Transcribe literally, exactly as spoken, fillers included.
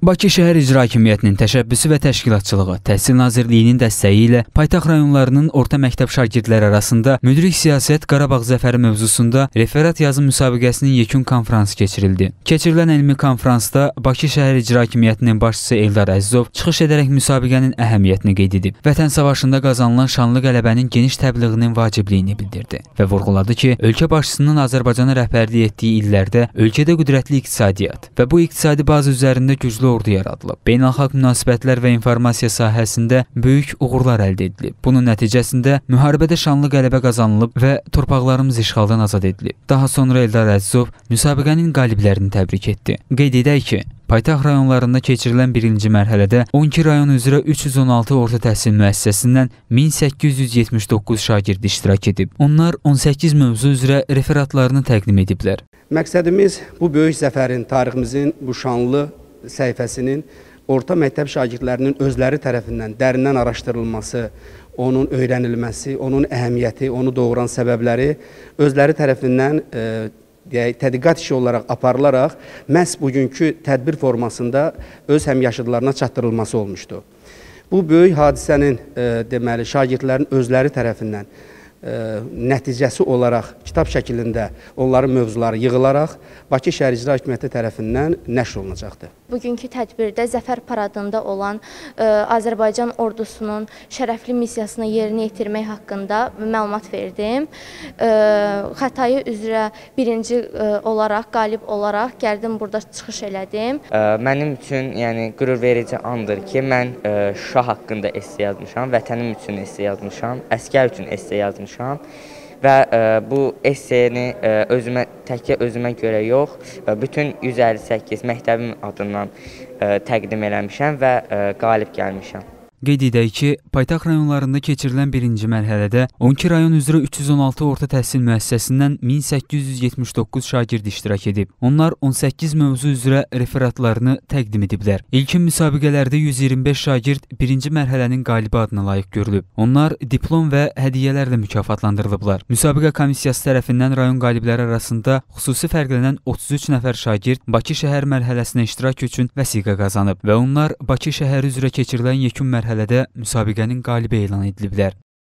Bakı Şəhər İcra Hakimiyyətinin təşəbbüsü və təşkilatçılığı, Təhsil Nazirliyinin dəstəyi ilə paytaxt rayonlarının orta məktəb şagirdləri arasında müdrik siyasət Qarabağ zəfəri mövzusunda referat yazım müsabiqəsinin yekun konfransı keçirildi. Keçirilən elmi konfransda Bakı Şəhər İcra Hakimiyyətinin başçısı Eldar Əzizov çıxış edərək müsabiqənin əhəmiyyətini qeyd edib. Vətən savaşında qazanılan şanlı qələbənin geniş təbliğinin vacibliyini bildirdi və vurğuladı ki, ölkə başçısının Azərbaycana rəhbərlik etdiyi illərdə ölkədə qüdrətli iqtisadiyyat və bu iqtisadi bazı üzərində güclü ordu yaradılıb. Beynəlxalq münasibətlər və informasiya sahəsində böyük uğurlar əldə edilib. Bunun nəticəsində müharibədə şanlı qələbə qazanılıb və torpaqlarımız işğaldan azad edilib. Daha sonra Eldar Əzizov müsabiqənin qaliblərini təbrik etdi. Qeyd edək ki, paytaxt rayonlarında keçirilən birinci mərhələdə on iki rayon üzrə üç yüz on altı orta təhsil müəssisəsindən min səkkiz yüz yetmiş doqquz şagird iştirak edib. Onlar on səkkiz mövzu üzrə referatlarını təqdim ediblər. Məqsədimiz bu böyük zəfərin, tariximizin bu şanlı səhifəsinin orta məktəb şagirdlərinin özləri tərəfindən dərindən araşdırılması, onun öyrənilməsi, onun əhəmiyyəti, onu doğuran səbəbləri özləri tərəfindən e, deyək, tədqiqat işi olaraq aparılaraq məhz bugünkü tədbir formasında öz həmyaşıdlarına çatdırılması olmuşdu. Bu böyük hadisənin e, deməli şagirdlərin özləri tərəfindən e, nəticəsi olaraq kitab şəklində onların mövzuları yığılaraq Bakı Şəhər İcra Hakimiyyəti tərəfindən nəşr olunacaqdır. Bugünkü tədbirdə Zəfər paradında olan e, Azərbaycan ordusunun şərəfli missiyasını yerinə yetirmək haqqında məlumat verdim. E, Xətai üzrə birinci e, olaraq, qalib olaraq gəldim, burada çıxış elədim. E, mənim üçün yəni qürur verici andır ki, mən e, Şuşa haqqında esse yazmışam, vətənim üçün esse yazmışam, əsgər üçün esse yazmışam. Və e, bu esseni e, özümə, təkcə özümə görə yox, e, bütün yüz əlli səkkiz məktəbim adından e, təqdim eləmişəm və e, qalib gəlmişəm. Qeyd edək ki, paytaxt rayonlarında keçirilən birinci mərhələdə on iki rayon üzrə üç yüz on altı orta təhsil müəssisəsindən min səkkiz yüz yetmiş doqquz şagird iştirak edib. Onlar on səkkiz mövzu üzrə referatlarını təqdim ediblər. İlkin müsabiqələrdə yüz iyirmi beş şagird birinci mərhələnin qalibi adına layiq görülüb. Onlar diplom və hədiyyələrlə mükafatlandırılıblar. Müsabiqə komissiyası tərəfindən rayon qalibləri arasında xüsusi fərqlənən otuz üç nəfər şagird Bakı şəhər mərhələsinə iştirak üçün vəsiqə qazanıb və onlar Bakı şəhəri üzrə keçirilən yekun mərhələdə müsabiqənin qalibi elan ediliblər.